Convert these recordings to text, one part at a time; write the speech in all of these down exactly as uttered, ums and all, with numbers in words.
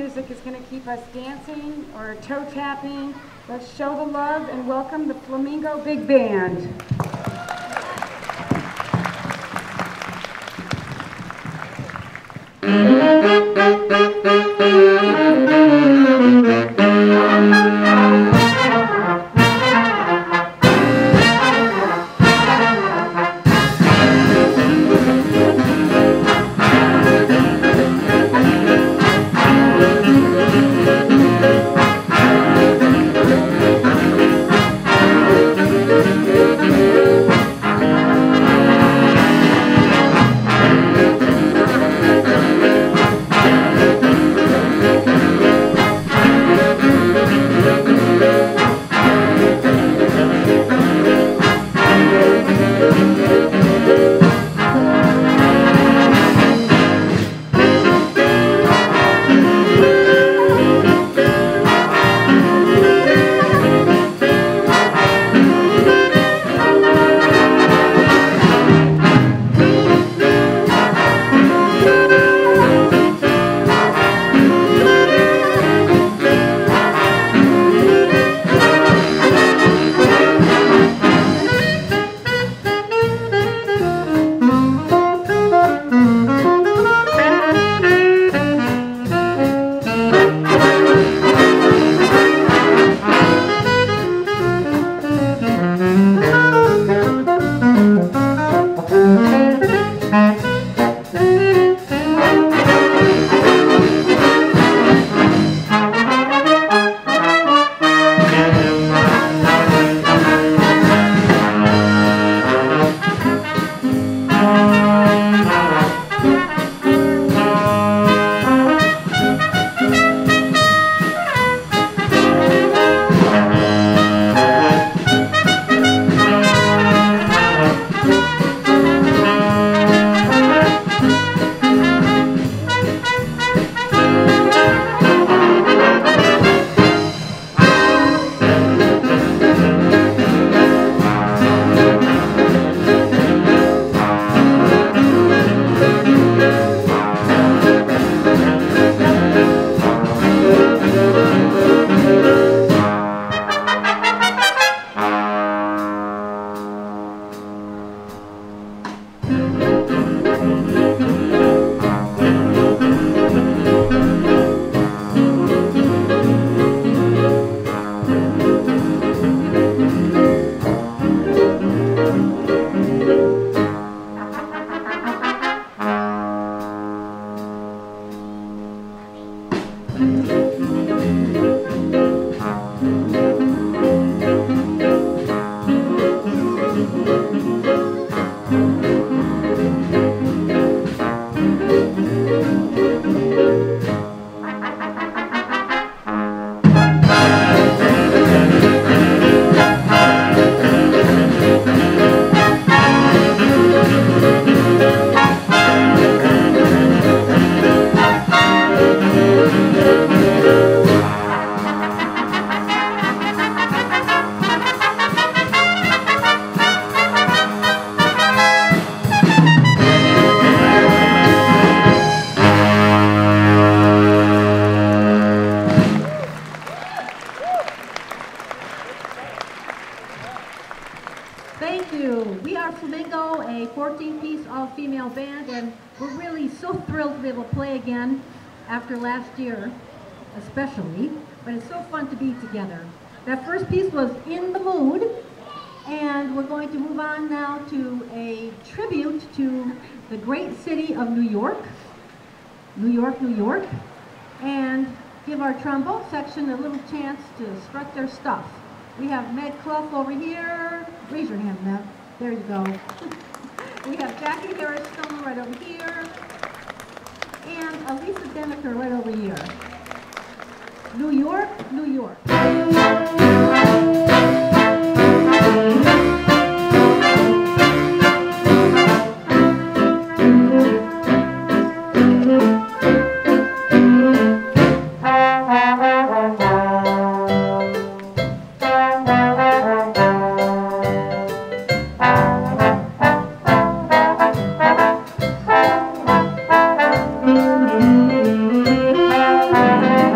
music is going to keep us dancing or toe tapping. Let's show the love and welcome the Flamingo Big Band. Thank you. We are Flamingo, a fourteen-piece all-female band, and we're really so thrilled to be able to play again after last year, especially. But it's so fun to be together. That first piece was In the Mood, and we're going to move on now to a tribute to the great city of New York, New York, New York, and give our trombone section a little chance to strut their stuff. We have Meg Clough over here. Raise your hand, Meg. There you go. We have Jackie Harris-Stone right over here. And Elisa Deneker right over here. New York, New York. Thank you.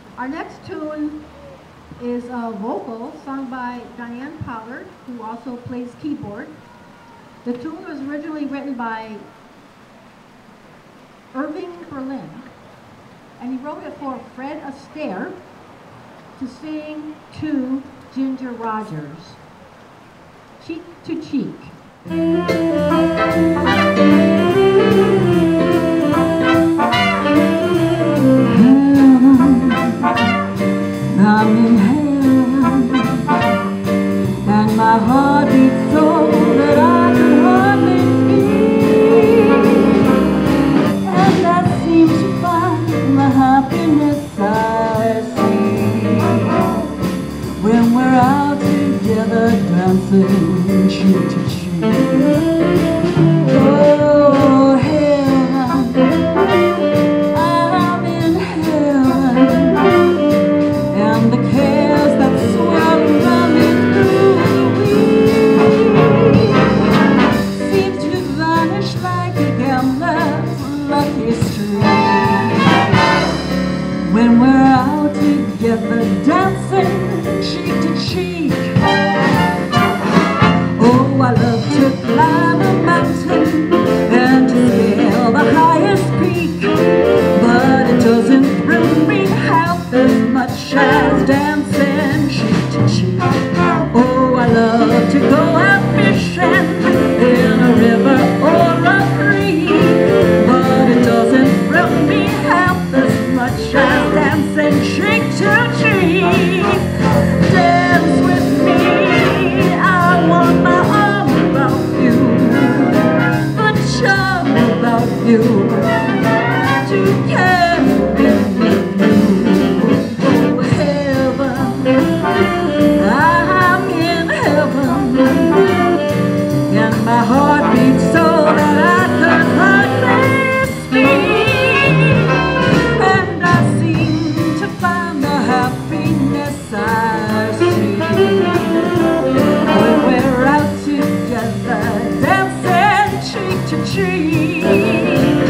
Our next tune is a vocal sung by Diane Pollard, who also plays keyboard. The tune was originally written by Irving Berlin, and he wrote it for Fred Astaire to sing to Ginger Rogers, Cheek to Cheek. I'm in heaven, and my heart beats so that I can hardly speak, and I seem to find the happiness I see when we're out together dancing cheek to cheek. Oh, heaven, I'm in heaven, and the cares that swirl around me through the week seem to vanish like a gambler's lucky streak when we're out together dancing cheek to cheek. Oh, I love to climb a mountain and to scale the highest peak, but it doesn't thrill me half as much as dancing cheek to cheek. Oh, I love to go out fishing in a river or a creek, but it doesn't thrill me half as much as dancing cheek to cheek. Dance with me, I want my arm about you, the charm about you to carry me through. Oh, heaven, I'm in heaven, and my heart beats so that I could hardly speak, and I seem to find the happiness I see when we're out together dancing cheek to cheek.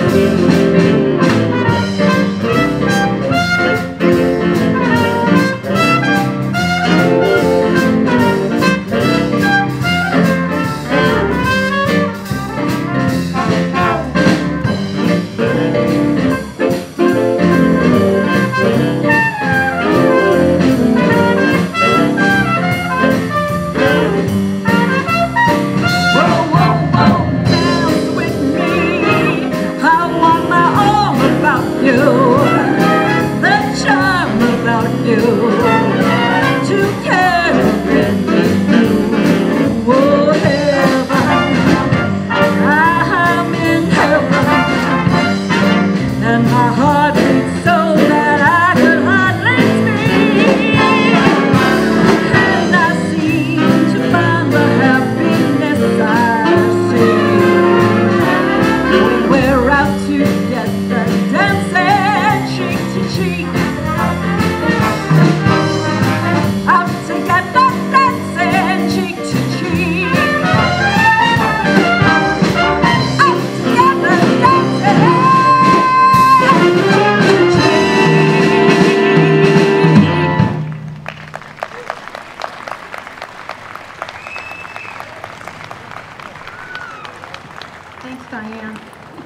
Thanks, Diane.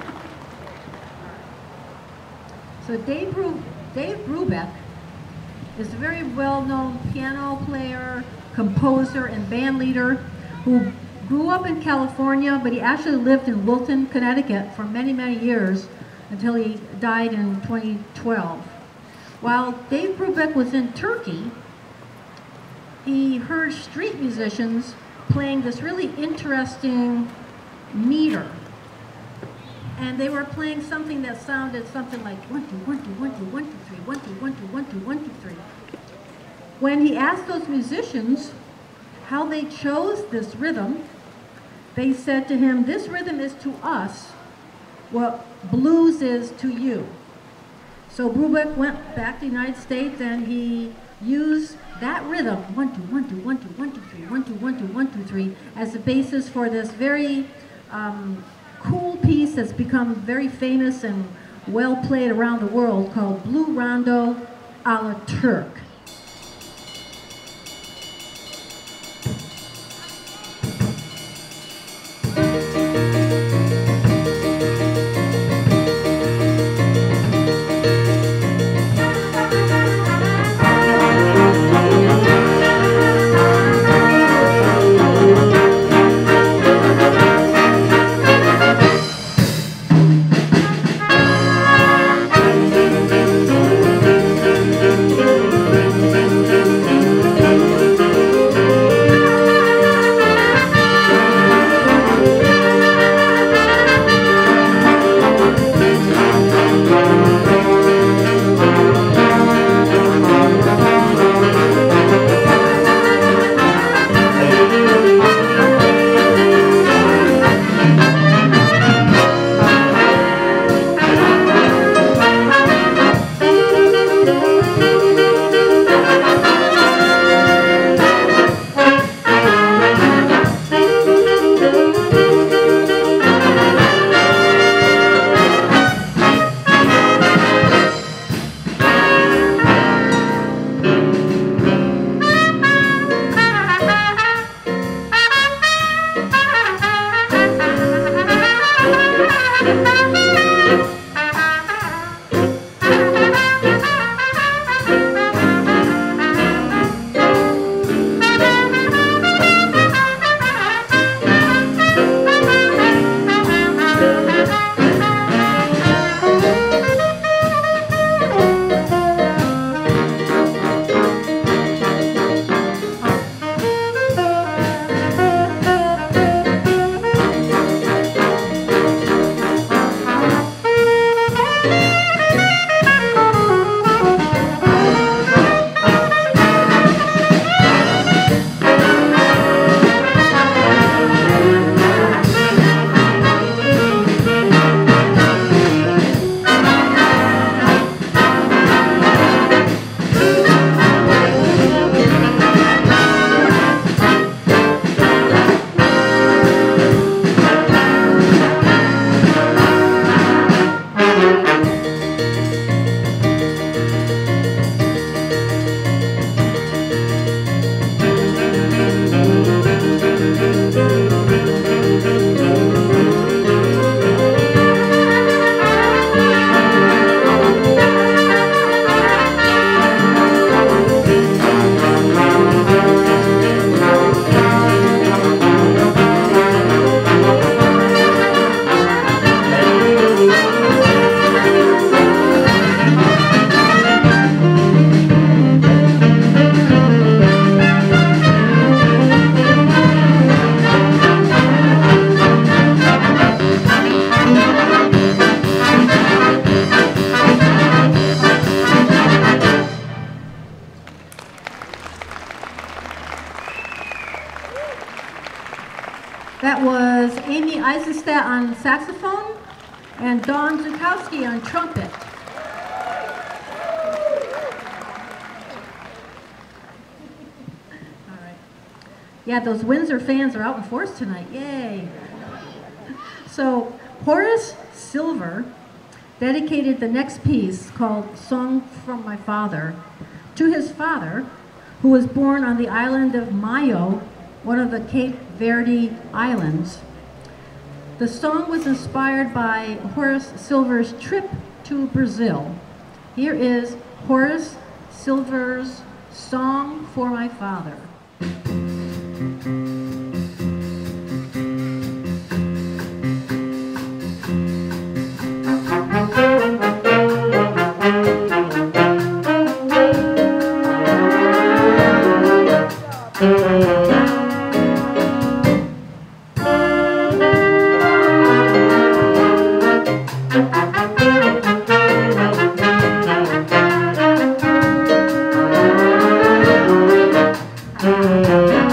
So Dave, Bru Dave Brubeck is a very well-known piano player, composer, and band leader who grew up in California, but he actually lived in Wilton, Connecticut for many, many years until he died in twenty twelve. While Dave Brubeck was in Turkey, he heard street musicians playing this really interesting meter. And they were playing something that sounded something like one, two, one, two, one, two, one, two, three, one, two, one, two, one, two, one, two, three. When he asked those musicians how they chose this rhythm, they said to him, this rhythm is to us what blues is to you. So Brubeck went back to the United States and he used that rhythm, one, two, one, two, one, two, one, two, three, one, two, one, two, one, two, three, as the basis for this very um, cool piece that's become very famous and well played around the world called Blue Rondo a la Turk. That was Amy Eisenstadt on saxophone and Dawn Zukowski on trumpet. All right. Yeah, those Windsor fans are out in force tonight. Yay. So Horace Silver dedicated the next piece, called Song from My Father, to his father, who was born on the island of Mayo, one of the Cape Verde Islands. The song was inspired by Horace Silver's trip to Brazil. Here is Horace Silver's Song for My Father. Thank you.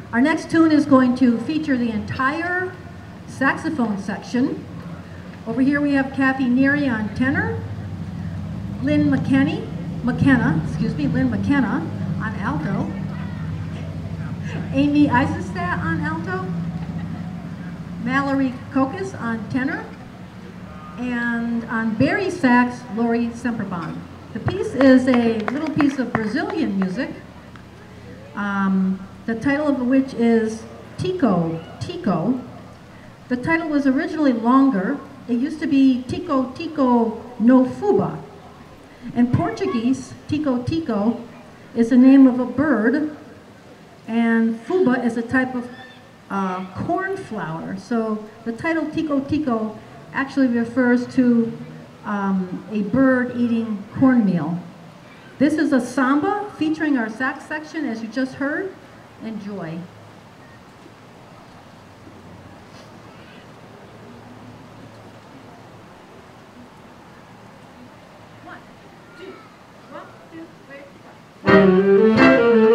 Our next tune is going to feature the entire saxophone section. Over here we have Kathy Neary on tenor, Lynn McKenney, McKenna, excuse me, Lynn McKenna on alto, Amy Eisenstadt on alto, Mallory Kokis on tenor, and on Barry sax, Lori Semperbon. The piece is a little piece of Brazilian music, um, the title of which is Tico, Tico. The title was originally longer. It used to be Tico, Tico no Fuba. In Portuguese, Tico, Tico is the name of a bird, and Fuba is a type of uh, corn flour. So the title Tico, Tico actually refers to um, a bird eating cornmeal. This is a samba featuring our sax section, as you just heard. Enjoy. One, two, one, two, three, four.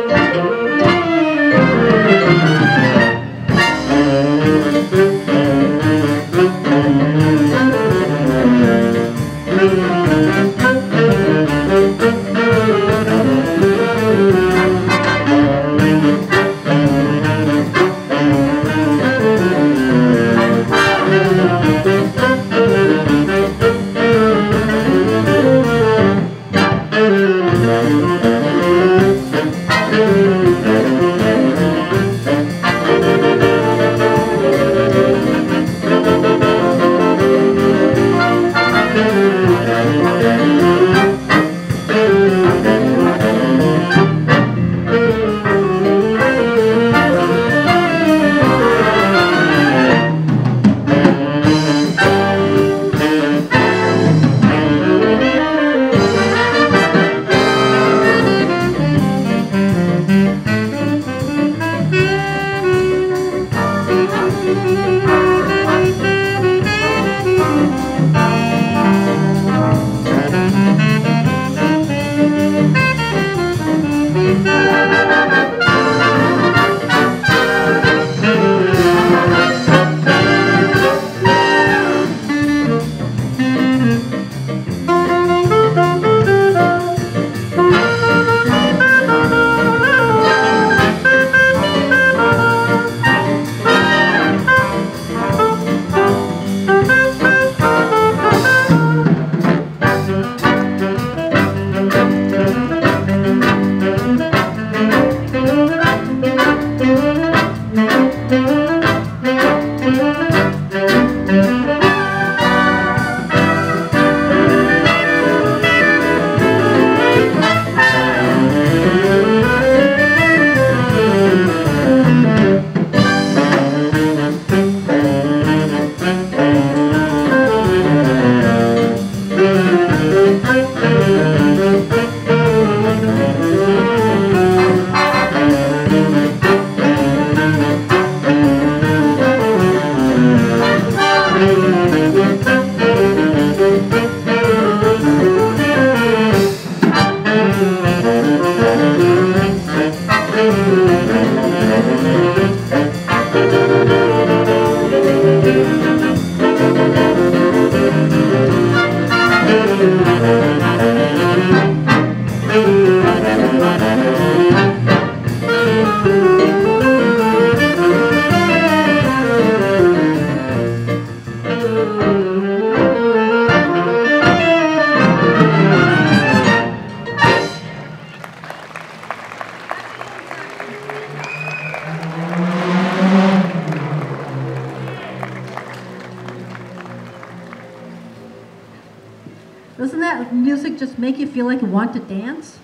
Doesn't that music just make you feel like you want to dance?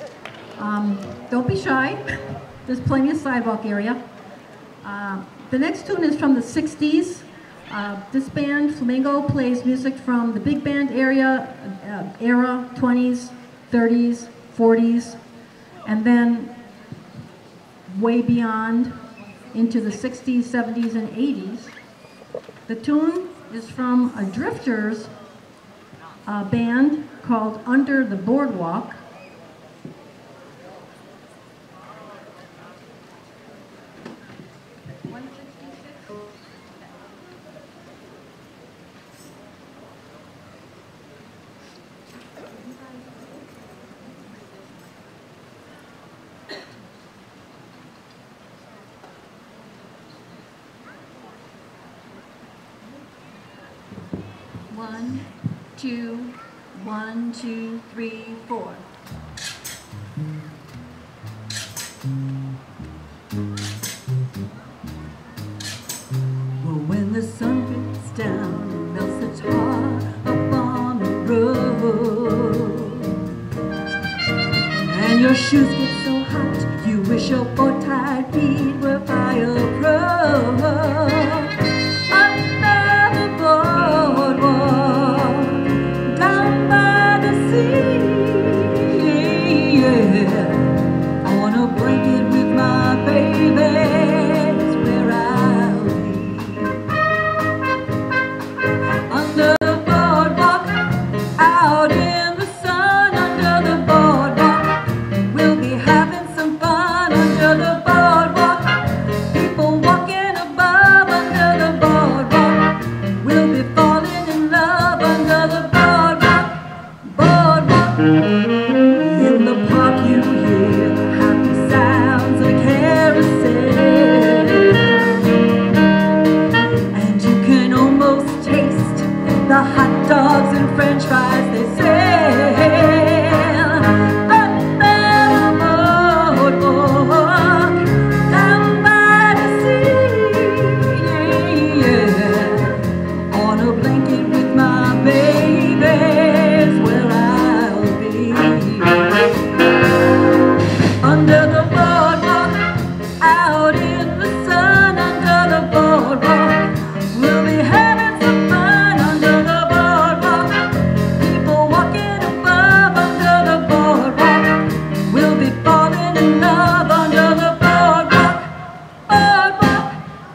Um, don't be shy. There's plenty of sidewalk area. Uh, the next tune is from the sixties. Uh, this band, Flamingo, plays music from the big band area, uh, era, twenties, thirties, forties, and then way beyond into the sixties, seventies, and eighties. The tune is from a Drifters uh, band called Under the Boardwalk. One, two, one, two, three, four. Well, when the sun beats down and melts the tar up on the road, and your shoes get so hot you wish your four-tied feet were fireproof. In the park you hear the happy sounds of carousel, and you can almost taste the hot dogs and french fries they sell. Under the boardwalk, down by the sea, yeah, on a blanket with my baby's where I under the boardwalk, out in the sun, under the boardwalk, we'll be having some fun under the boardwalk. People walking above under the boardwalk, we'll be falling in love under the boardwalk, boardwalk.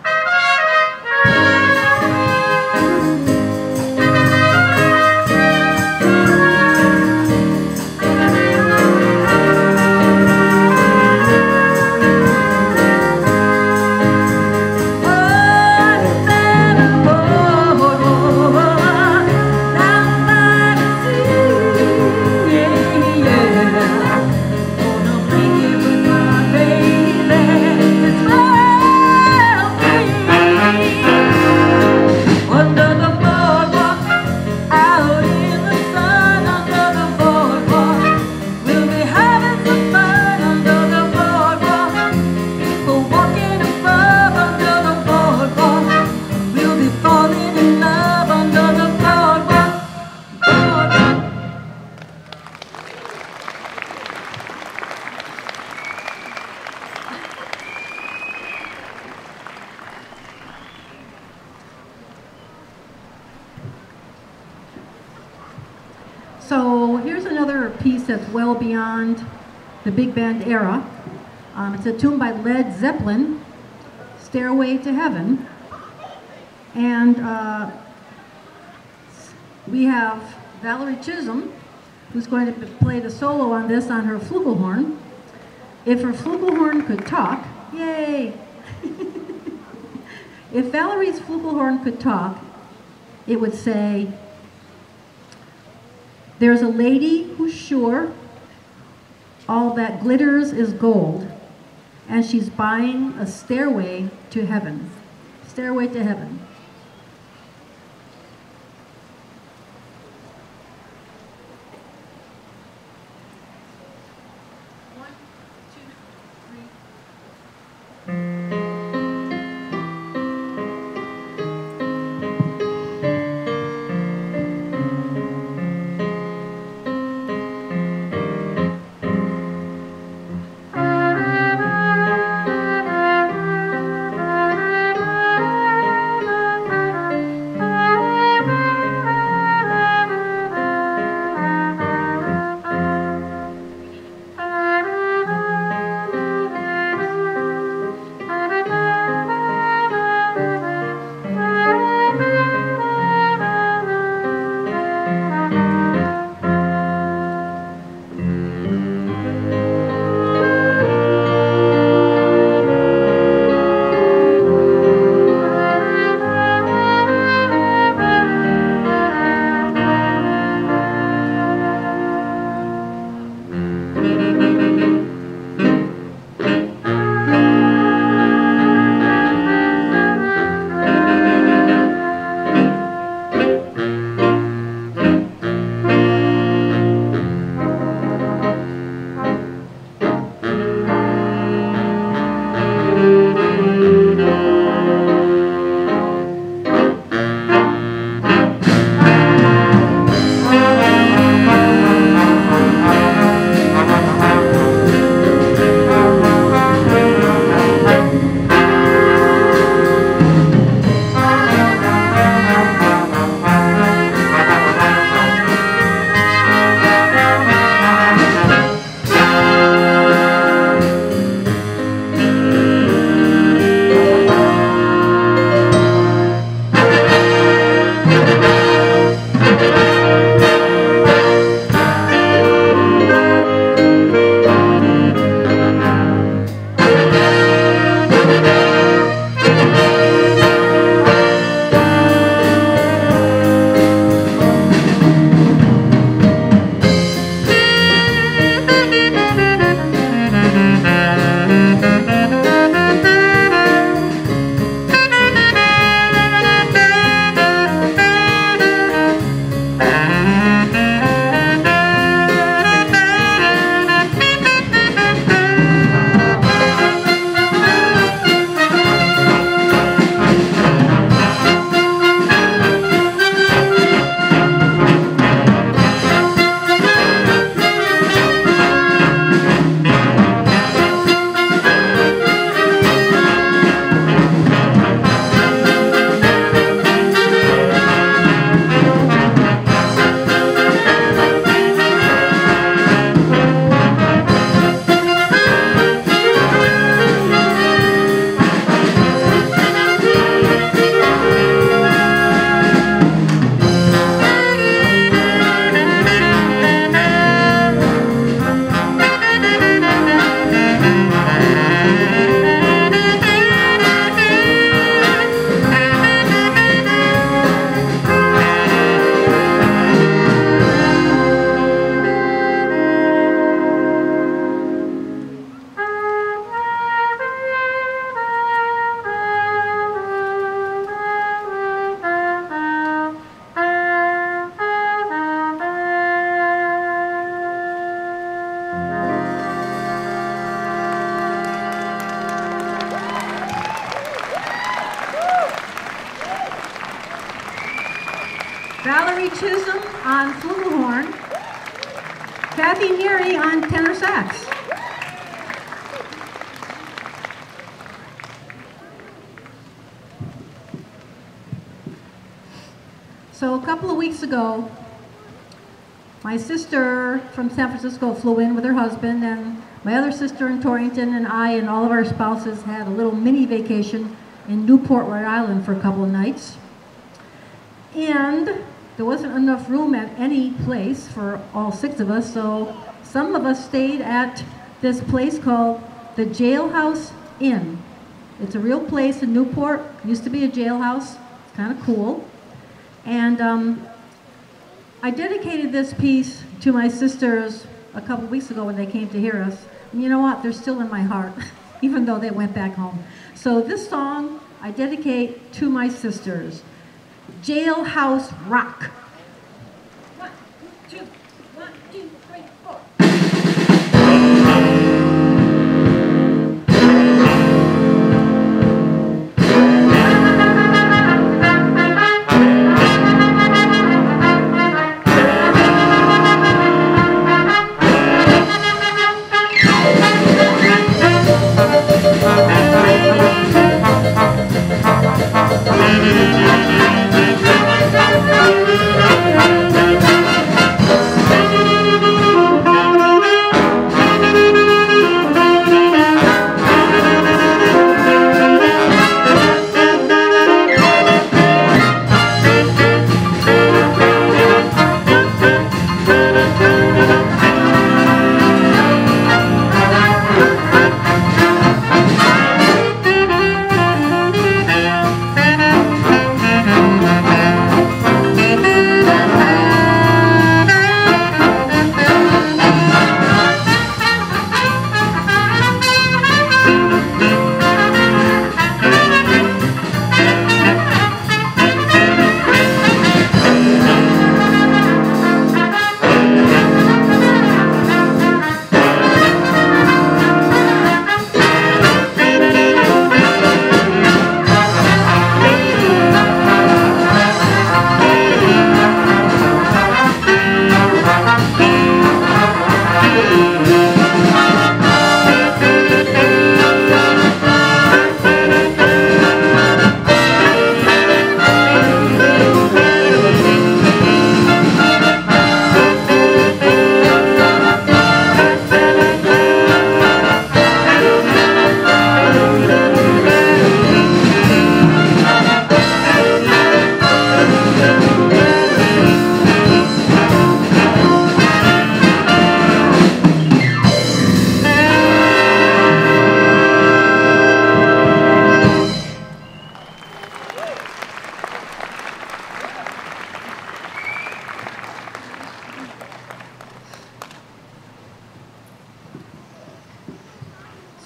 So here's another piece that's well beyond the big band era. Um, it's a tune by Led Zeppelin, Stairway to Heaven. And uh, we have Valerie Chisholm, who's going to play the solo on this on her flugelhorn. If her flugelhorn could talk, yay! If Valerie's flugelhorn could talk, it would say, "There's a lady who's sure all that glitters is gold, and she's buying a stairway to heaven." Stairway to heaven. One, two, three. On flugelhorn, Kathy Neary on tenor sax. So a couple of weeks ago, my sister from San Francisco flew in with her husband, and my other sister in Torrington and I and all of our spouses had a little mini vacation in Newport, Rhode Island for a couple of nights. And there wasn't enough room at any place for all six of us, so some of us stayed at this place called the Jailhouse Inn. It's a real place in Newport. It used to be a jailhouse. It's kind of cool. And um, I dedicated this piece to my sisters a couple weeks ago when they came to hear us. And you know what? They're still in my heart, even though they went back home. So this song I dedicate to my sisters. Jailhouse Rock. One, two, one, two, three, four.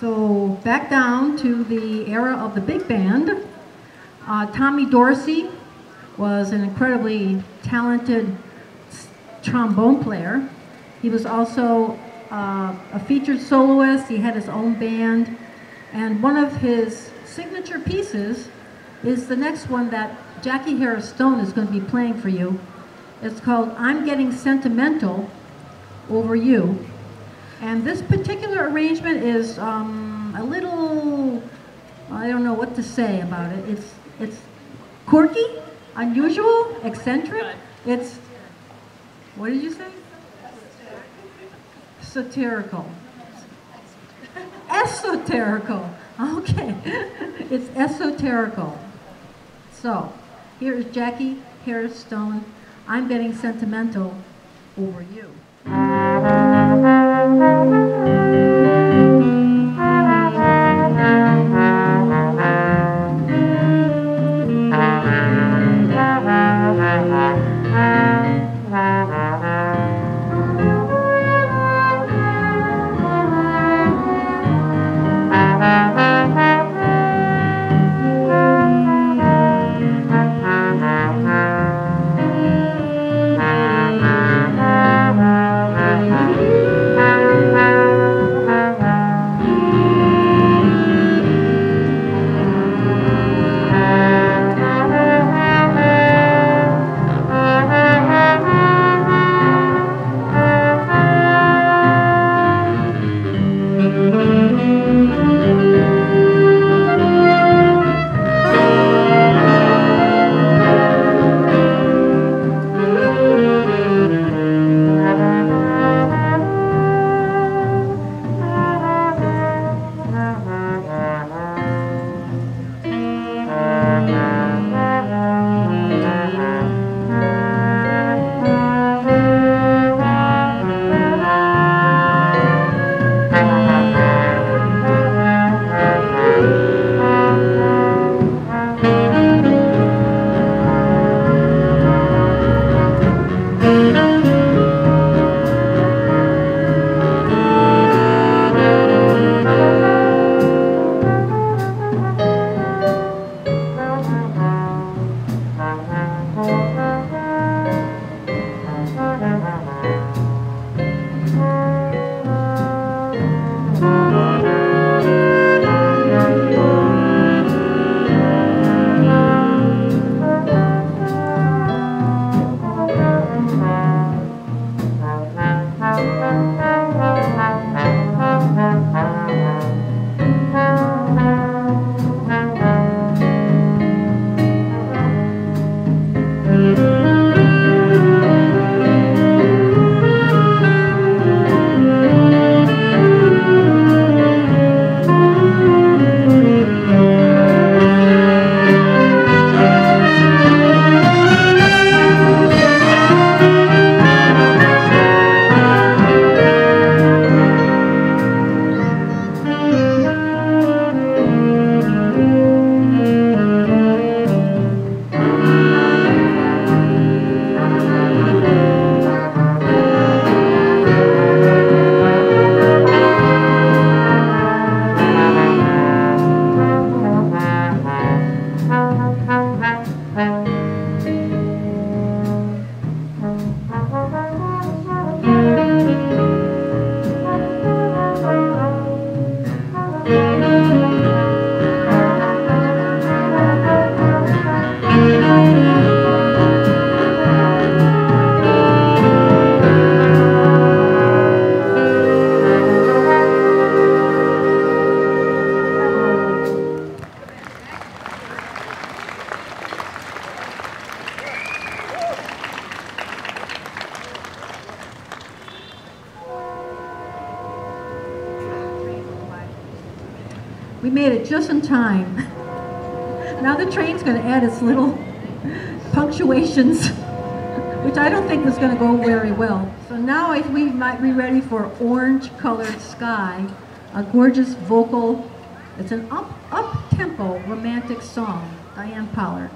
So back down to the era of the big band. Uh, Tommy Dorsey was an incredibly talented trombone player. He was also uh, a featured soloist. He had his own band. And one of his signature pieces is the next one that Jackie Harris Stone is going to be playing for you. It's called I'm Getting Sentimental Over You. And this particular arrangement is um, a little, I don't know what to say about it. It's, it's quirky, unusual, eccentric. It's, what did you say? Satirical. Esoterical. Okay. It's esoterical. So, here is Jackie Harris Stone. I'm Getting Sentimental Over You. We made it just in time. Now the train's going to add its little punctuations, which I don't think is going to go very well. So now I, we might be ready for Orange Colored Sky, a gorgeous vocal. It's an up, up-tempo romantic song. Diane Pollard.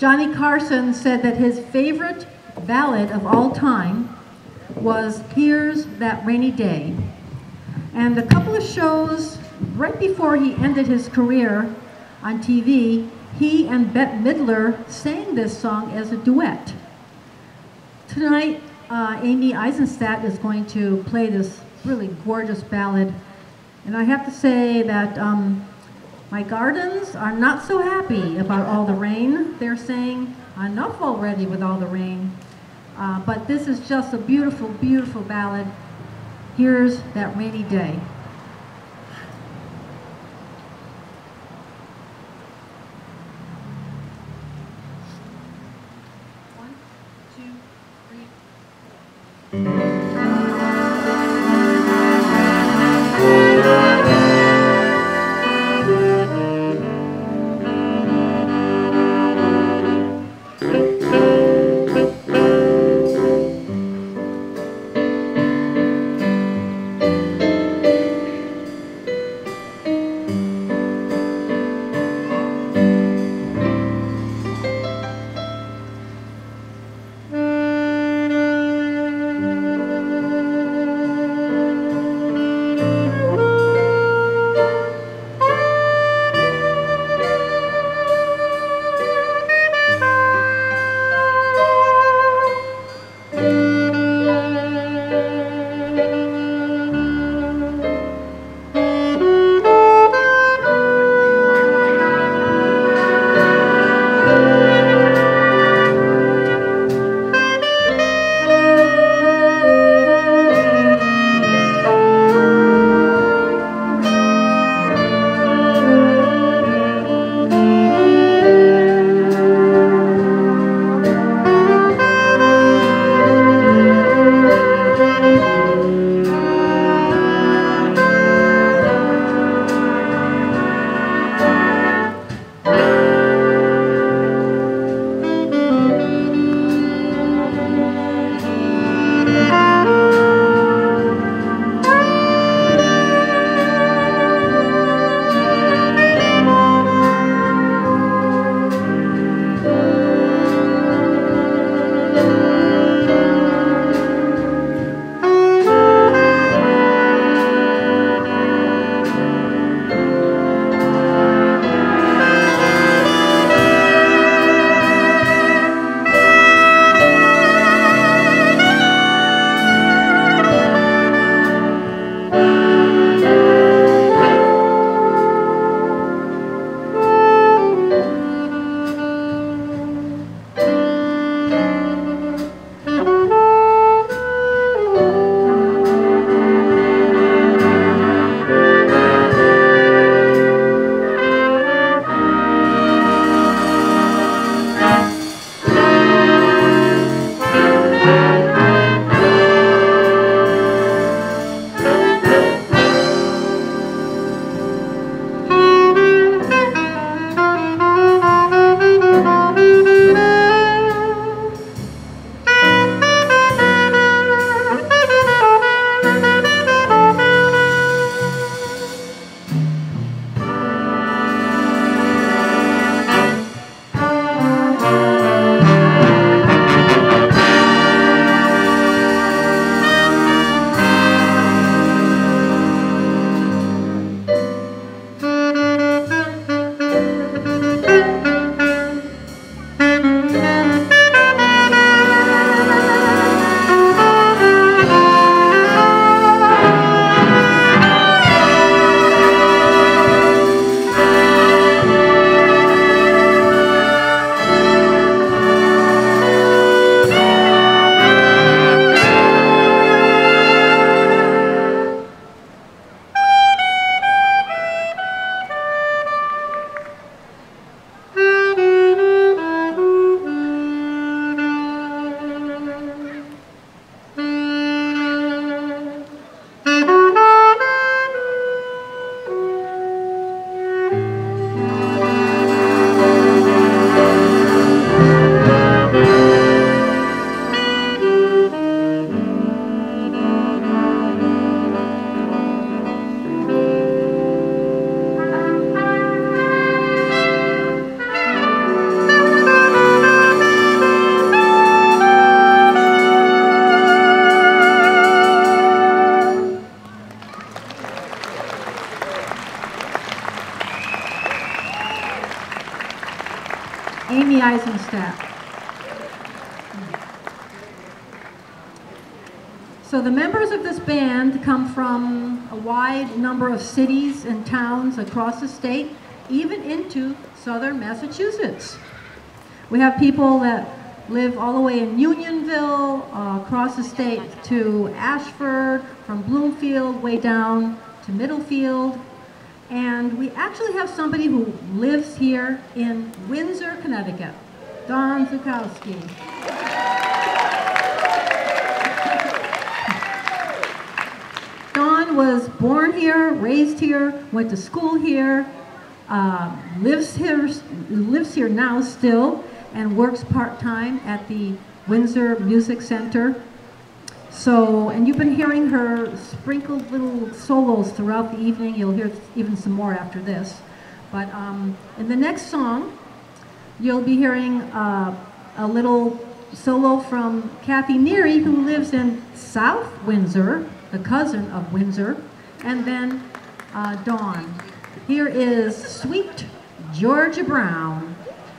Johnny Carson said that his favorite ballad of all time was Here's That Rainy Day. And a couple of shows right before he ended his career on T V, he and Bette Midler sang this song as a duet. Tonight, uh, Amy Eisenstadt is going to play this really gorgeous ballad. And I have to say that um, my gardens are not so happy about all the rain. They're saying, enough already with all the rain. Uh, but this is just a beautiful, beautiful ballad. Here's That Rainy Day. One, two, three. organizing staff. So the members of this band come from a wide number of cities and towns across the state, even into southern Massachusetts. We have people that live all the way in Unionville, uh, across the state to Ashford, from Bloomfield way down to Middlefield. And we actually have somebody who lives here in Windsor, Connecticut, Don Zukowski. Don was born here, raised here, went to school here, uh, lives here, lives here now still, and works part-time at the Windsor Music Center. So, and you've been hearing her sprinkled little solos throughout the evening. You'll hear even some more after this. But um, in the next song, you'll be hearing uh, a little solo from Kathy Neary, who lives in South Windsor, the cousin of Windsor, and then uh, Dawn. Here is Sweet Georgia Brown.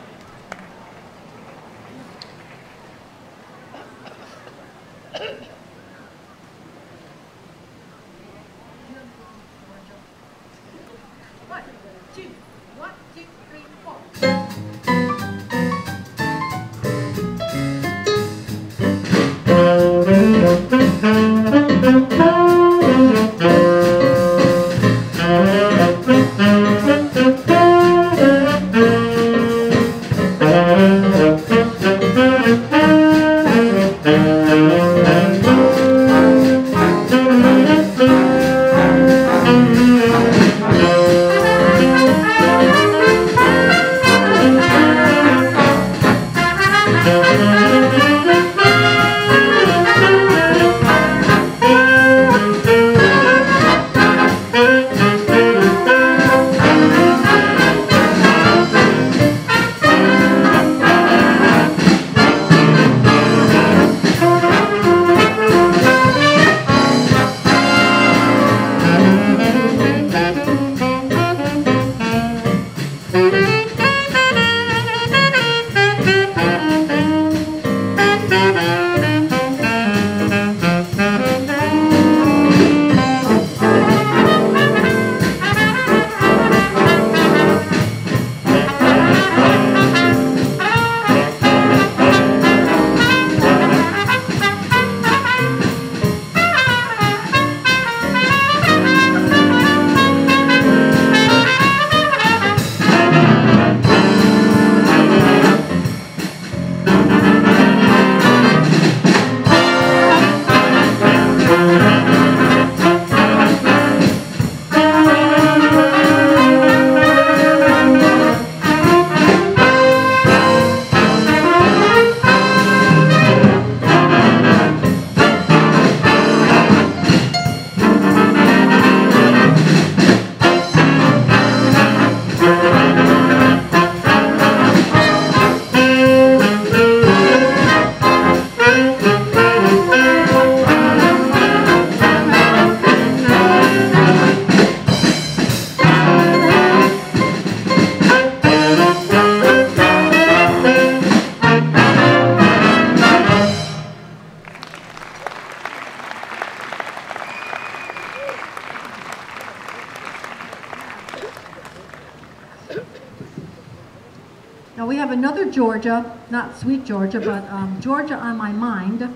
Now we have another Georgia, not sweet Georgia, but um, Georgia on my mind.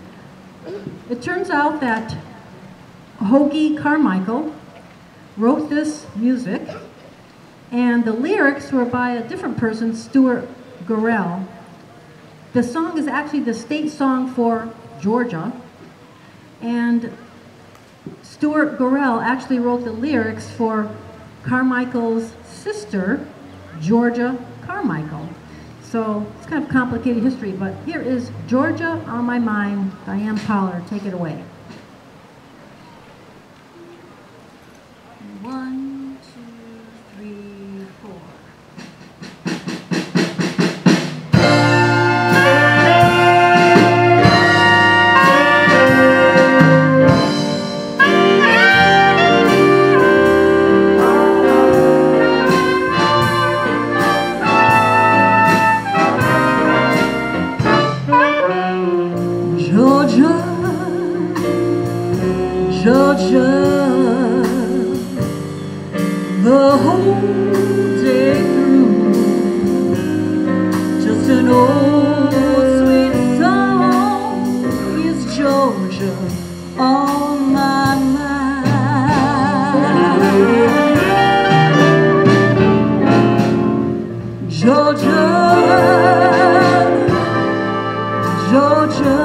It turns out that Hoagie Carmichael wrote this music, and the lyrics were by a different person, Stuart Gorell. The song is actually the state song for Georgia, and Stuart Gorell actually wrote the lyrics for Carmichael's sister, Georgia Carmichael. So it's kind of complicated history, but here is Georgia on My Mind, Diane Pollard. Take it away. One, two, three, four. Georgia, the whole day through, just an old sweet song is Georgia on my mind. Georgia, Georgia,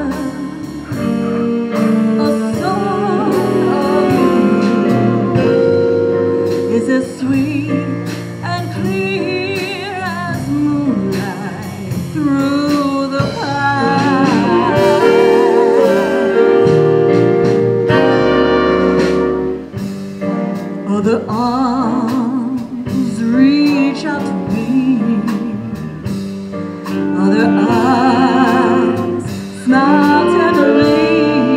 a song of you is as sweet and clear as moonlight through the pine. Other arms reach out to me, other eyes smile tenderly,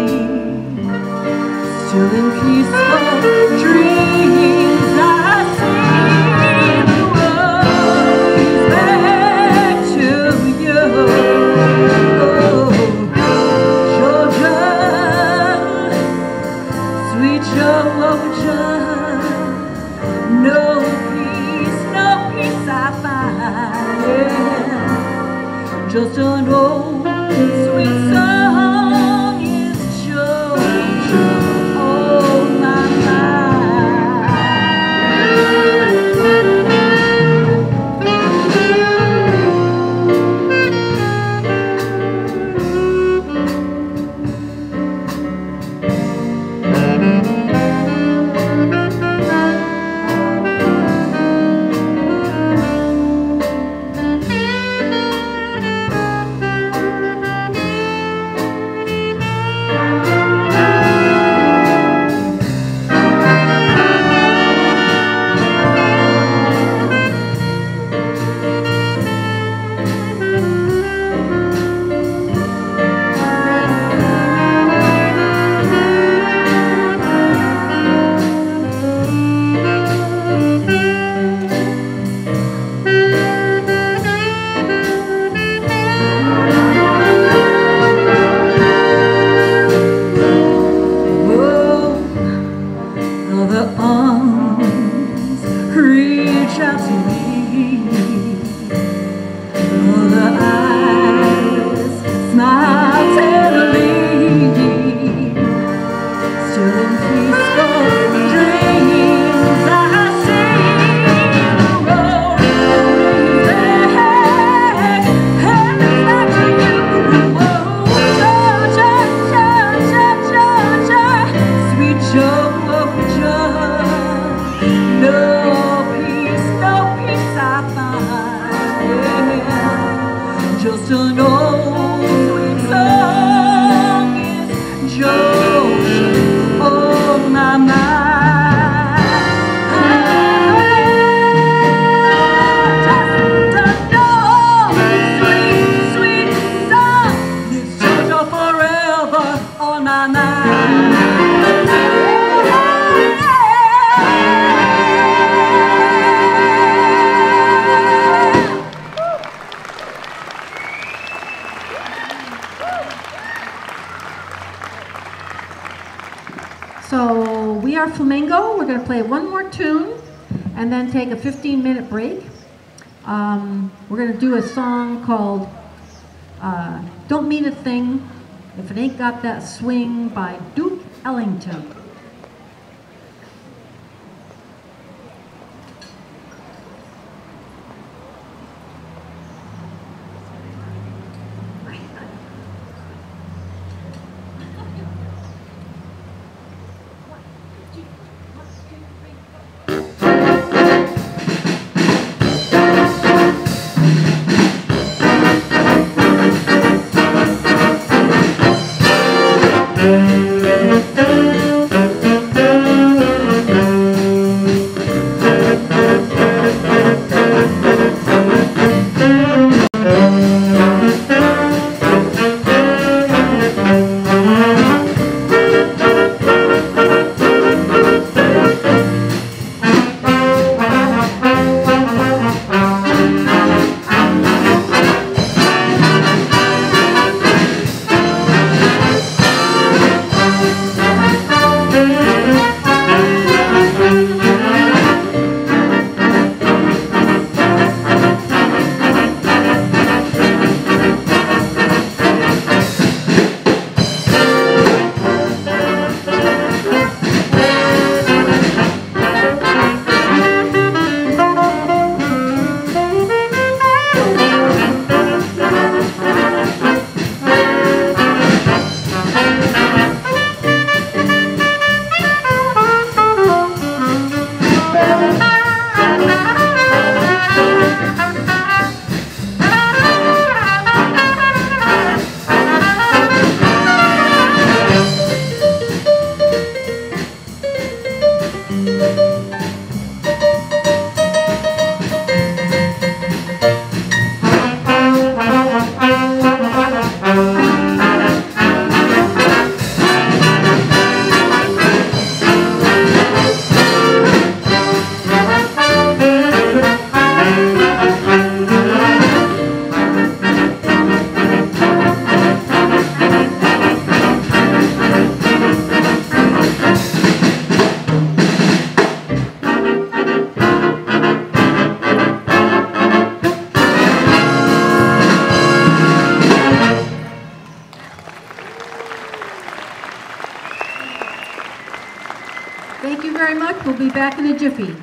still in peaceful dreams I see the road leads back to you. Oh, Georgia, sweet Georgia, no peace, no peace I find, yeah. Just an old sweet song is Georgia on my the arms reach out to me, the eyes smile tenderly, still in peaceful dreams I see the road leads back, back to you. Oh, Georgia, Georgia, Georgia, sweet Georgia, no peace, no peace I find, yeah. Just an old sweet song is Georgia on my mind. Just an old sweet, sweet song is Georgia forever on my mind. So we are Flamingo. We're going to play one more tune and then take a fifteen minute break. Um, we're going to do a song called uh, Don't Mean a Thing If It Ain't Got That Swing by Duke Ellington. Thank you. Thank you very much. We'll be back in a jiffy.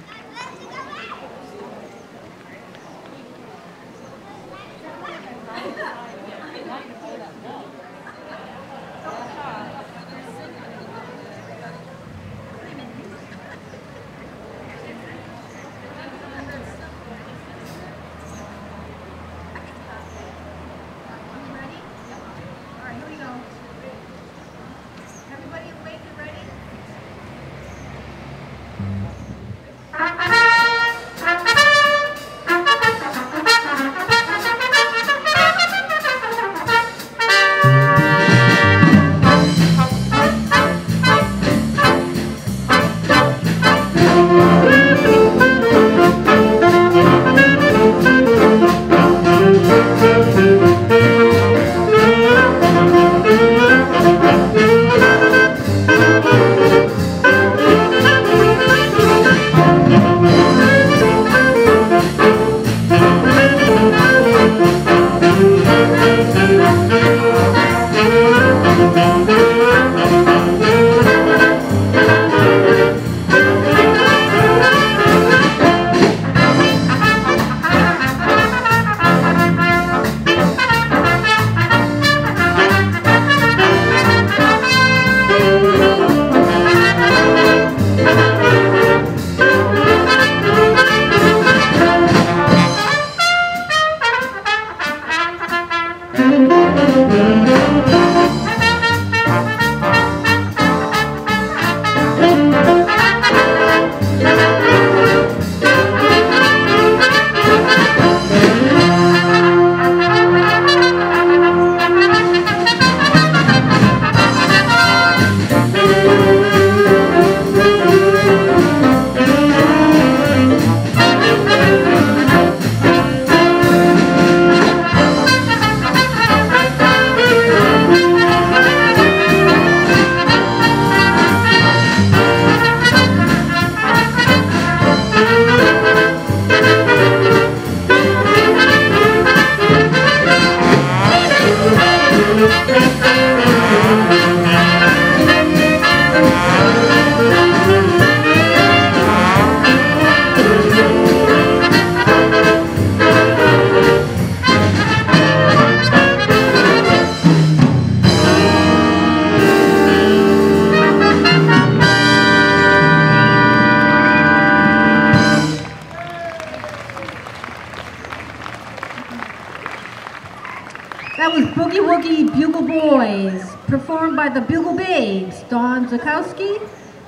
That was Boogie Woogie Bugle Boys, performed by the Bugle Babes, Dawn Zakowski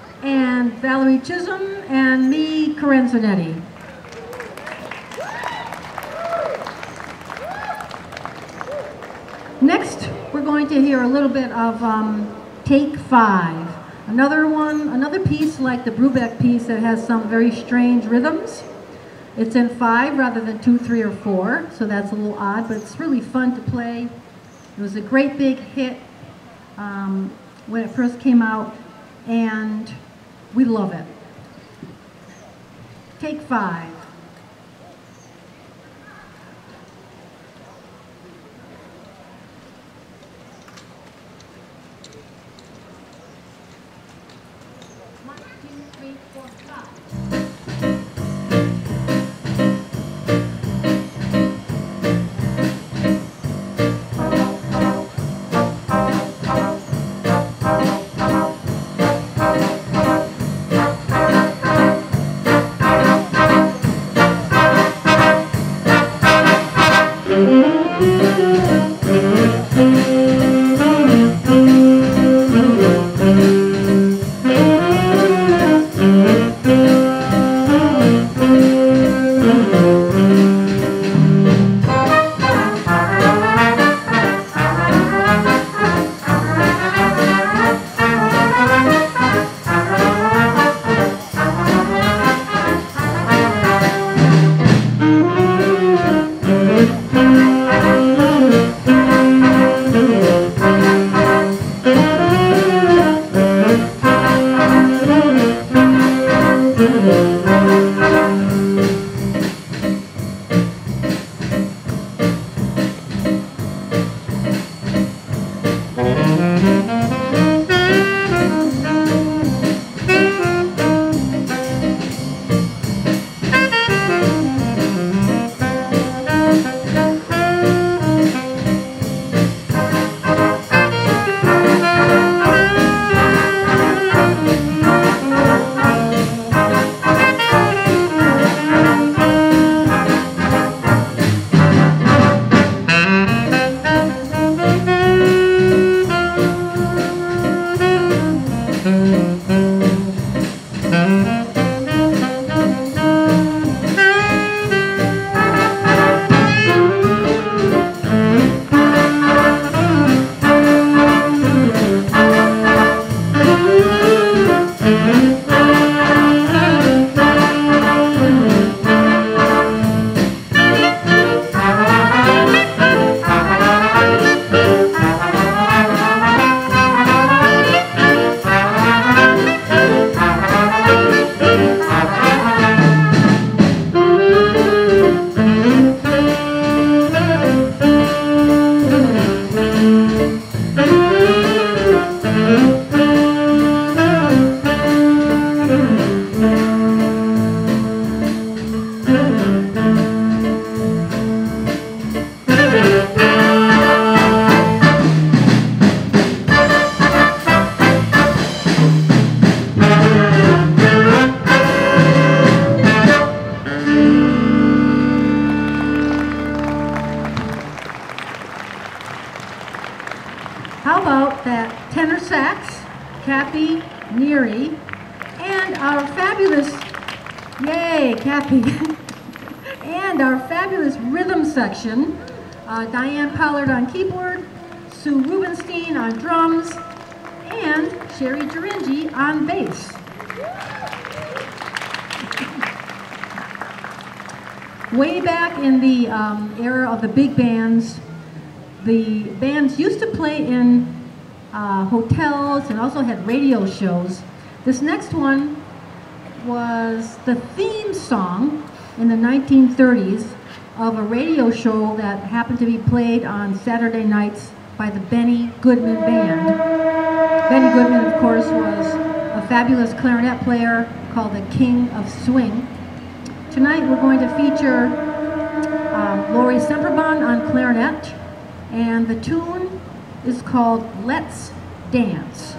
and Valerie Chisholm and me, Corinne Zanetti. Next, we're going to hear a little bit of um, Take Five. Another one, another piece like the Brubeck piece that has some very strange rhythms. It's in five rather than two, three, or four, so that's a little odd, but it's really fun to play. It was a great big hit um, when it first came out, and we love it. Take Five. One, two, three, four, five. Thank you. And our fabulous, yay, Kathy. And our fabulous rhythm section, uh, Diane Pollard on keyboard, Sue Rubenstein on drums, and Sherry Gerengi on bass. Way back in the um, era of the big bands, the bands used to play in uh, hotels and also had radio shows. This next one was the theme song in the nineteen thirties of a radio show that happened to be played on Saturday nights by the Benny Goodman Band. Benny Goodman, of course, was a fabulous clarinet player called the King of Swing. Tonight we're going to feature um, Laurie Semperbond on clarinet, and the tune is called Let's Dance.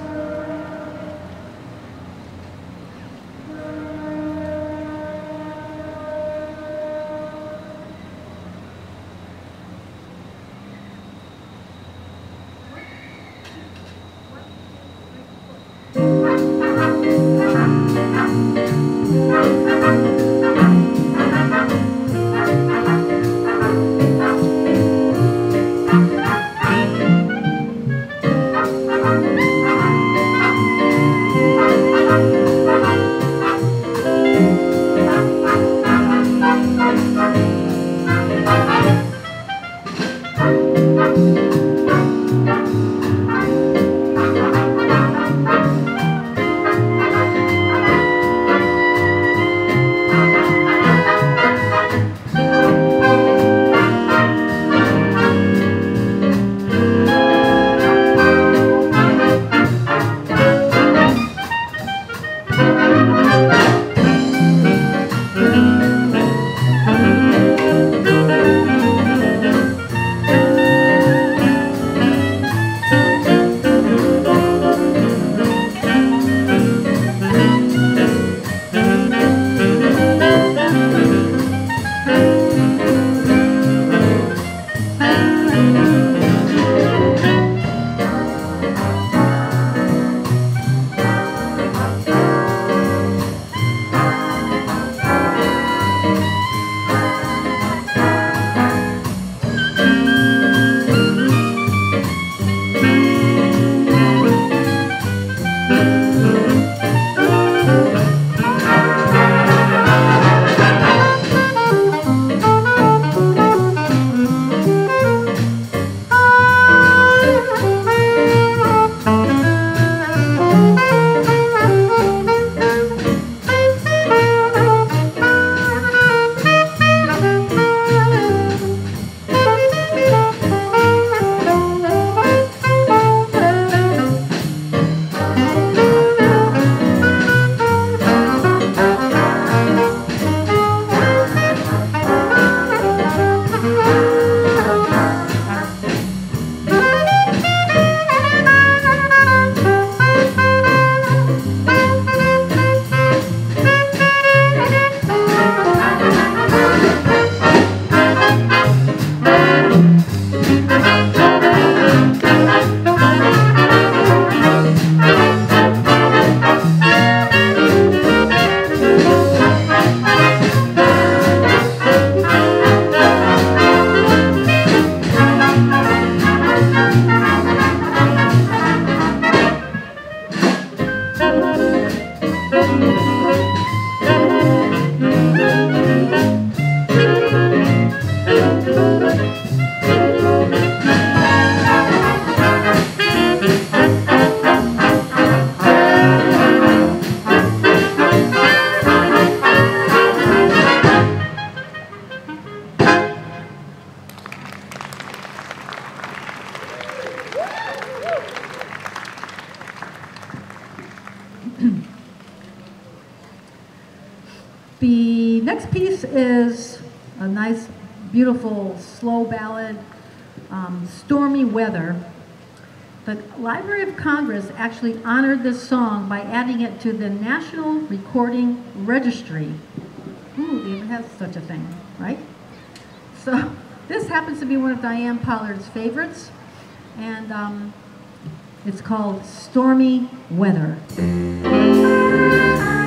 The next piece is a nice, beautiful, slow ballad, um, Stormy Weather. The Library of Congress actually honored this song by adding it to the National Recording Registry. Ooh, they even have such a thing, right? So this happens to be one of Diane Pollard's favorites, and um, it's called Stormy Weather.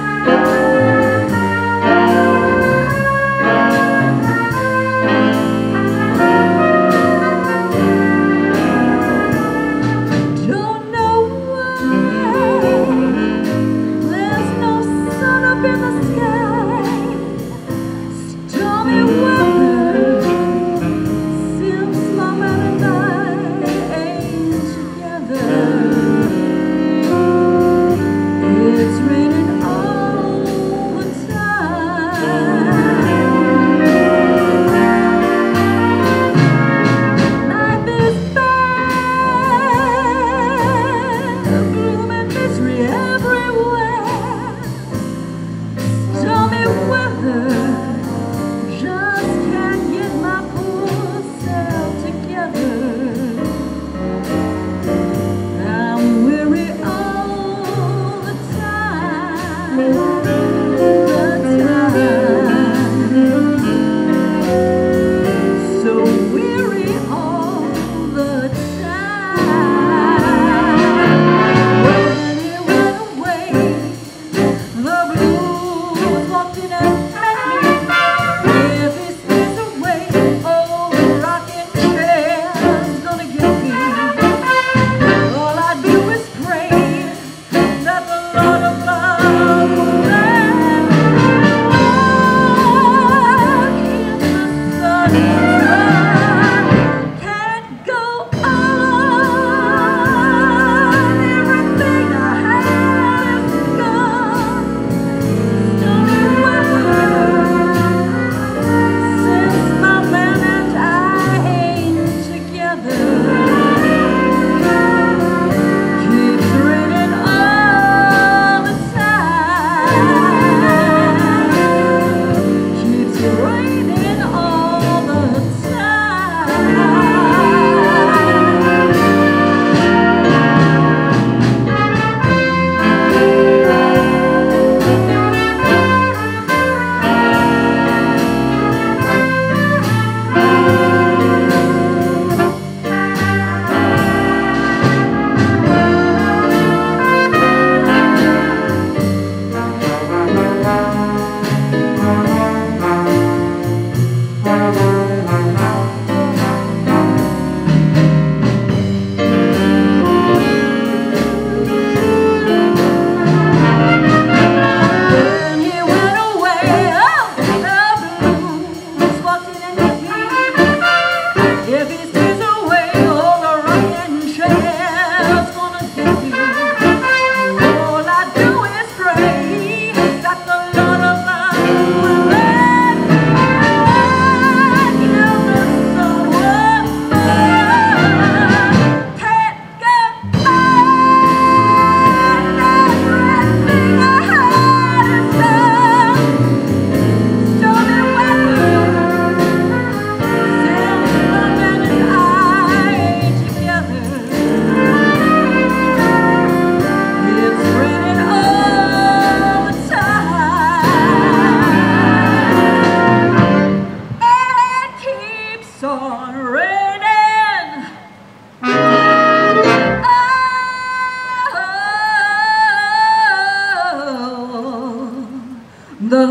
the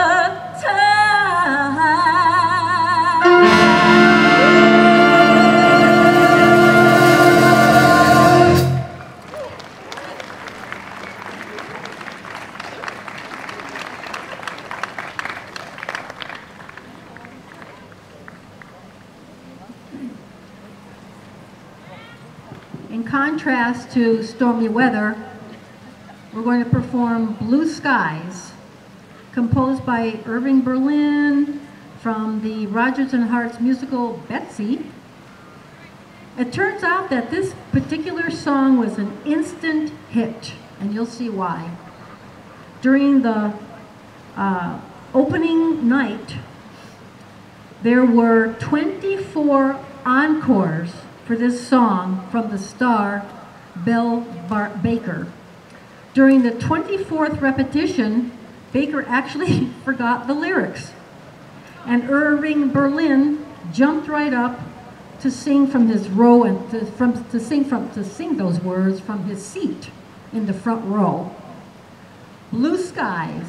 time. In contrast to stormy weather, we're going to perform Blue Skies, composed by Irving Berlin from the Rodgers and Hart's musical Betsy. It turns out that this particular song was an instant hit, and you'll see why. During the uh, opening night, there were twenty-four encores for this song from the star Belle Bar Baker. During the twenty-fourth repetition, Baker actually forgot the lyrics, and Irving Berlin jumped right up to sing from his row and to, from, to sing from to sing those words from his seat in the front row. Blue Skies.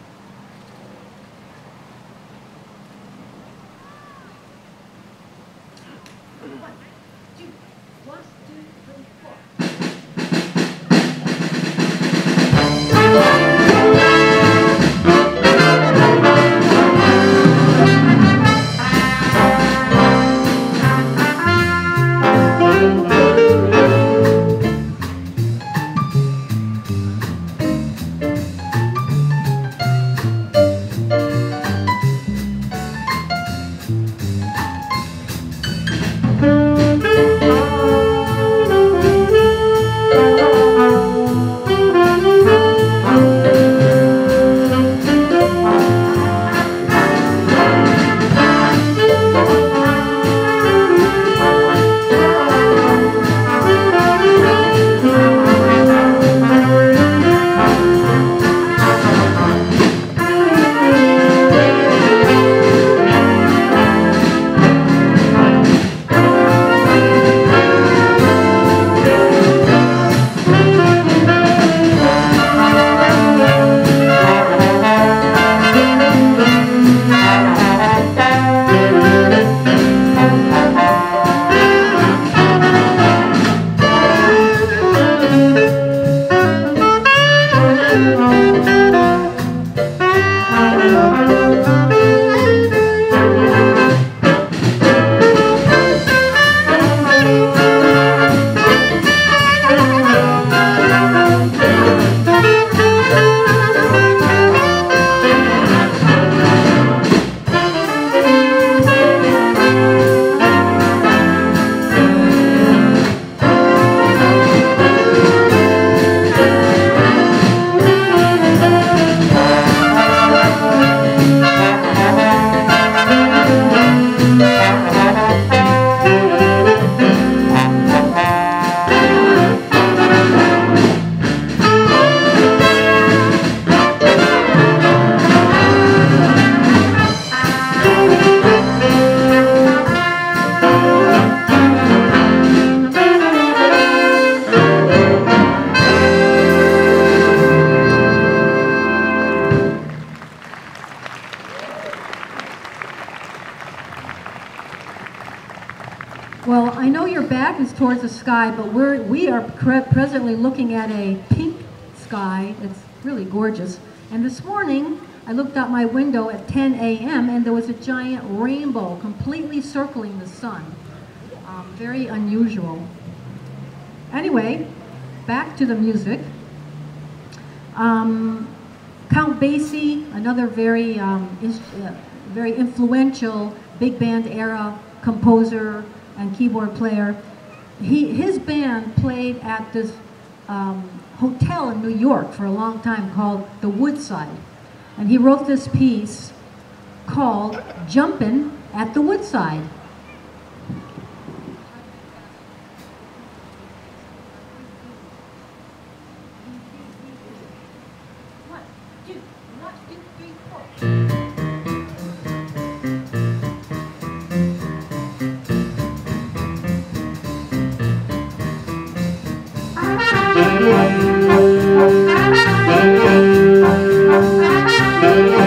Well, I know your back is towards the sky, but we're, we are presently looking at a pink sky. It's really gorgeous. And this morning, I looked out my window at ten A M and there was a giant rainbow completely circling the sun. Um, very unusual. Anyway, back to the music. Um, Count Basie, another very, um, is, uh, very influential big band era composer and keyboard player. He, his band played at this um, hotel in New York for a long time called the Woodside. And he wrote this piece called Jumpin' at the Woodside. One, two, one, two, three, four. Thank you.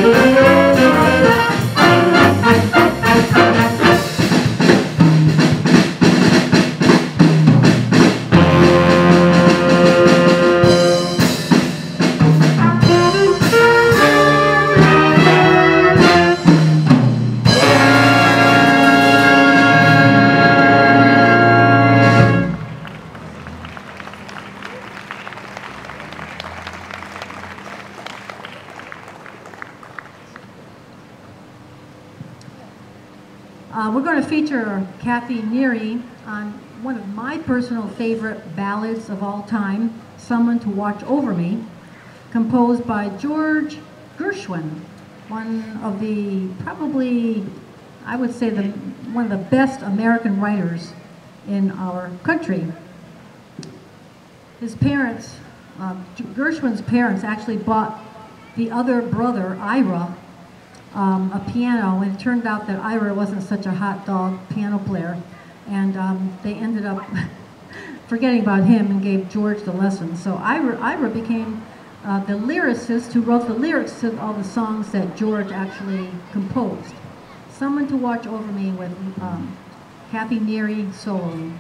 Uh, we're going to feature Kathy Neary on one of my personal favorite ballads of all time, Someone to Watch Over Me, composed by George Gershwin, one of the, probably, I would say, the, one of the best American writers in our country. His parents, uh, Gershwin's parents actually bought the other brother, Ira, Um, a piano, and it turned out that Ira wasn't such a hot dog piano player, and um, they ended up forgetting about him and gave George the lesson. So Ira, Ira became uh, the lyricist who wrote the lyrics to all the songs that George actually composed. Someone to Watch Over Me with um, Kathy Neary soloing.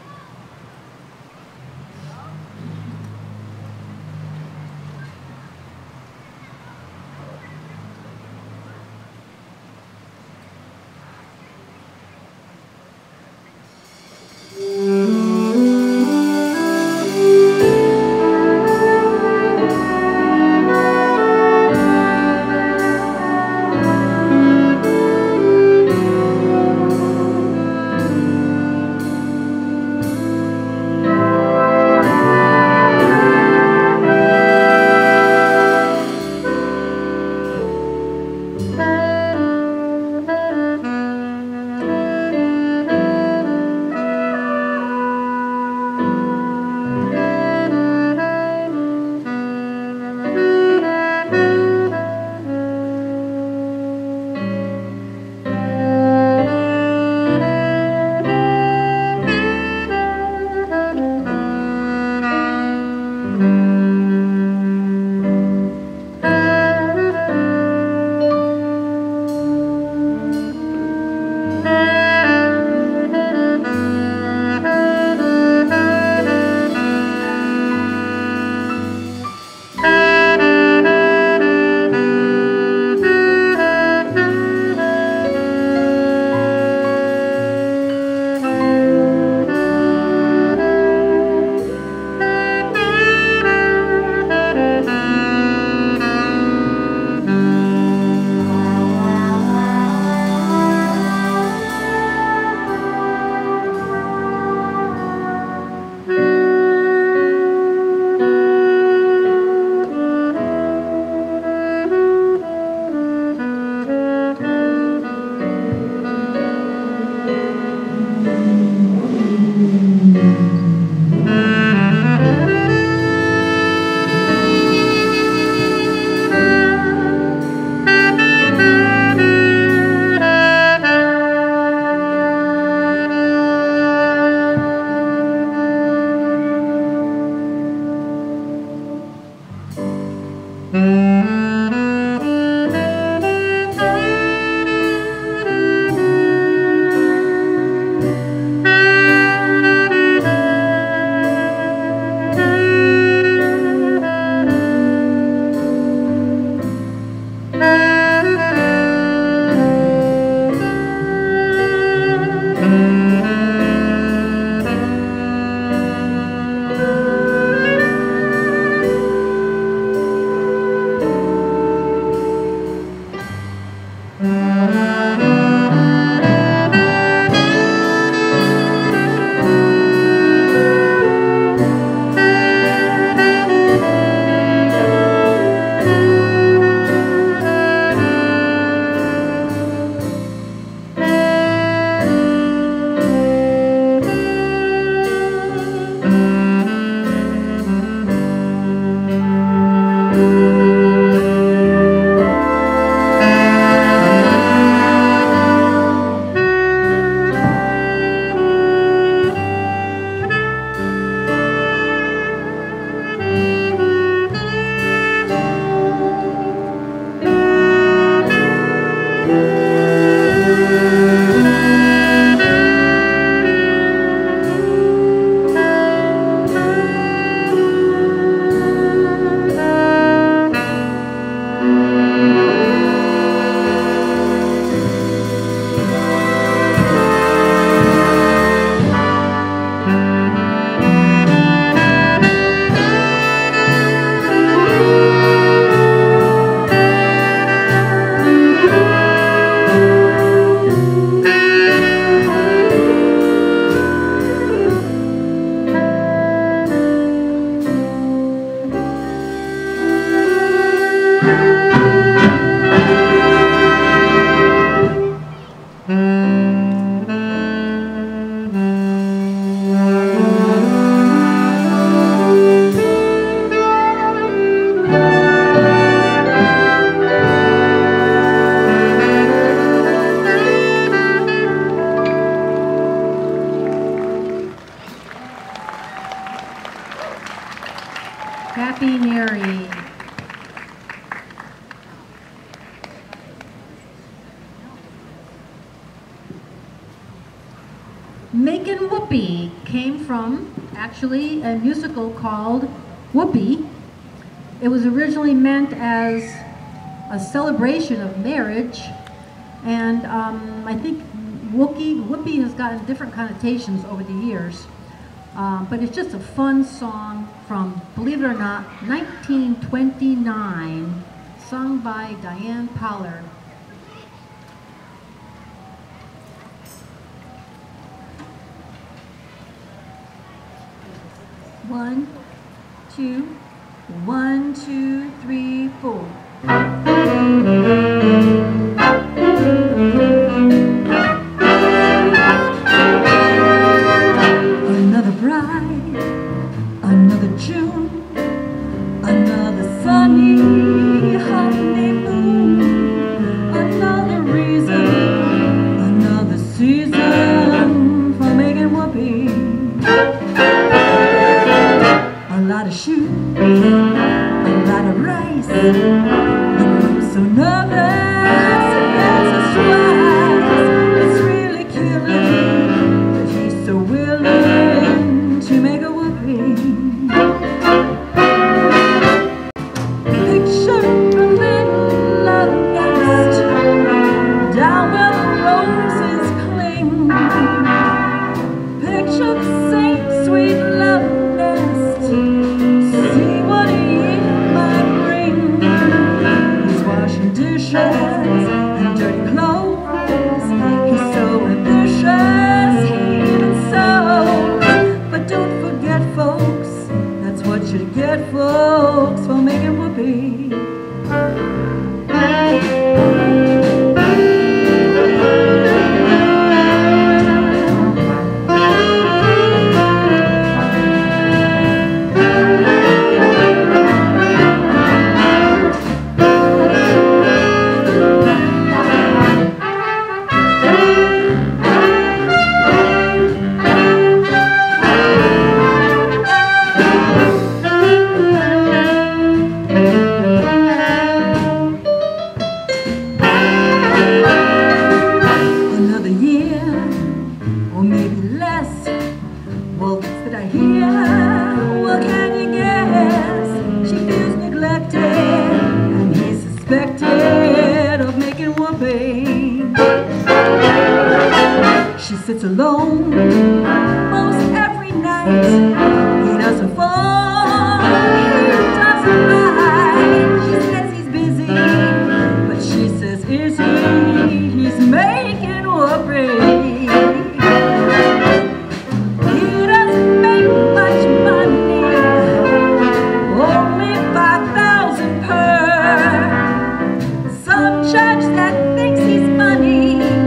Making Whoopee came from actually a musical called Whoopee. It was originally meant as a celebration of marriage, and um, I think Whoopee, Whoopee has gotten different connotations over the years. Um, but it's just a fun song from, believe it or not, nineteen twenty-nine, sung by Diane Pollard. One, two, one, two, three, four. Another bride, another June, another sunny honeymoon, another reason, another season for making whoopee. A lot of shoes, a lot of rice, the girl was so nervous, that's a twice. It's really killing, but he's so willing to make a whoopee. Picture a little love nest down where the roses cling. Picture the same sweet love nest. See what a year might bring. He's washing dishes and dirty clothes. He's so ambitious, he even sews. But don't forget, folks, that's what you get, folks, for making whoopee. Sits alone most every night. He doesn't fall, he doesn't ride. She says he's busy, but she says, is he? He's making whoopee. He doesn't make much money, only five thousand per. Some judge that thinks he's money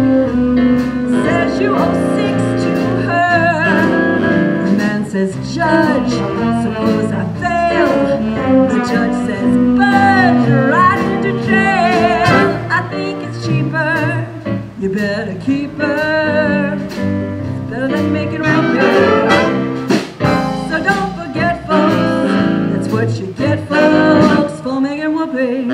you owe six to her. The man says, Judge, suppose I fail. The judge says, Budge, right into jail. I think it's cheaper, you better keep her. It's better than making whoopee. So don't forget, folks, that's what you get, folks, for making whoopee.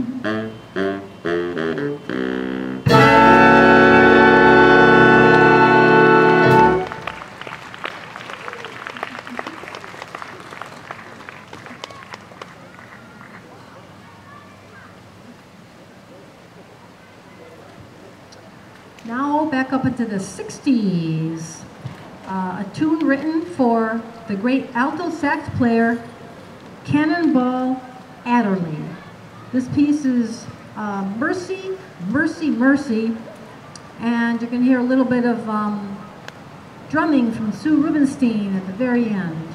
Now back up into the sixties, uh, a tune written for the great alto sax player Cannonball Adderley. This piece is uh, Mercy, Mercy, Mercy, and you can hear a little bit of um, drumming from Sue Rubenstein at the very end.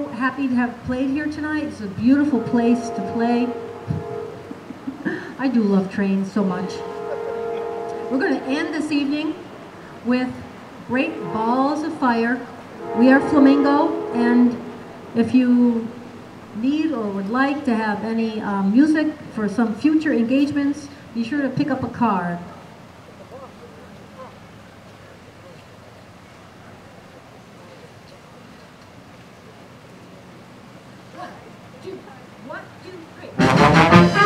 so happy to have played here tonight. It's a beautiful place to play. I do love trains so much. We're going to end this evening with Great Balls of Fire. We are Flamingo, and if you need or would like to have any um, music for some future engagements, be sure to pick up a card. One, two, one, two, three.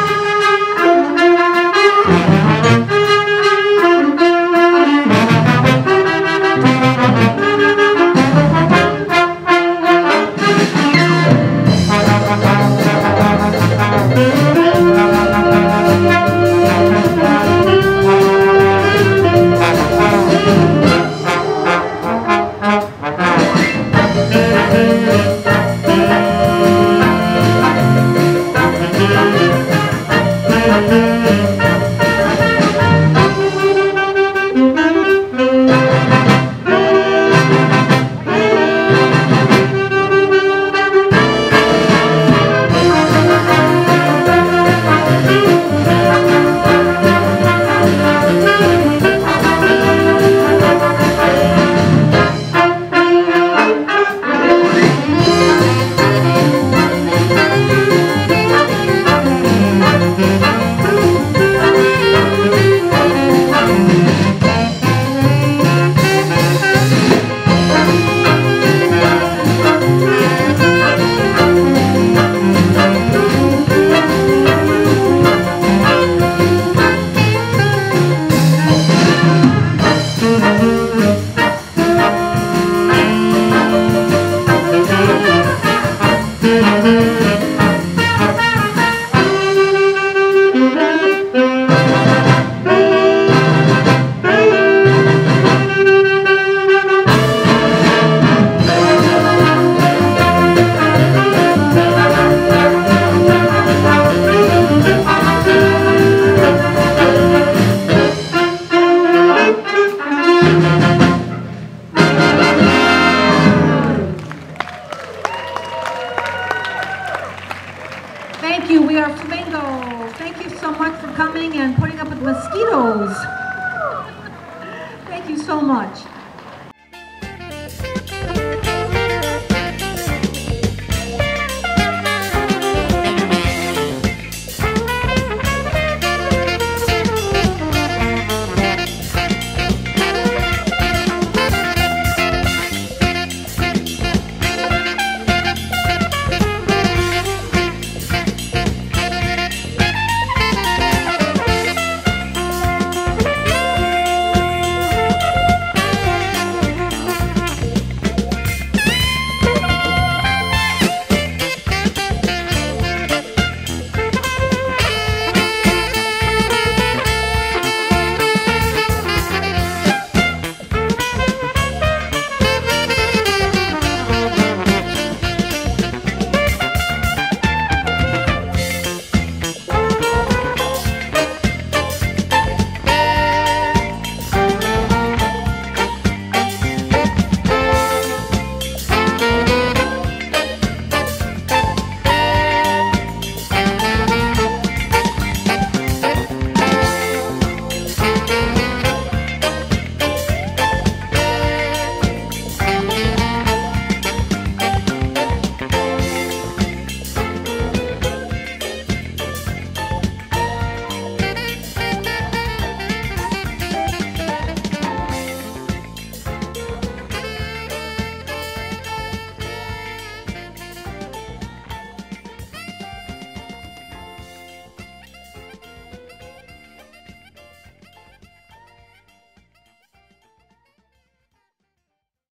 Thank you. We are Flamingo. Thank you so much for coming and putting up with mosquitoes. Thank you so much.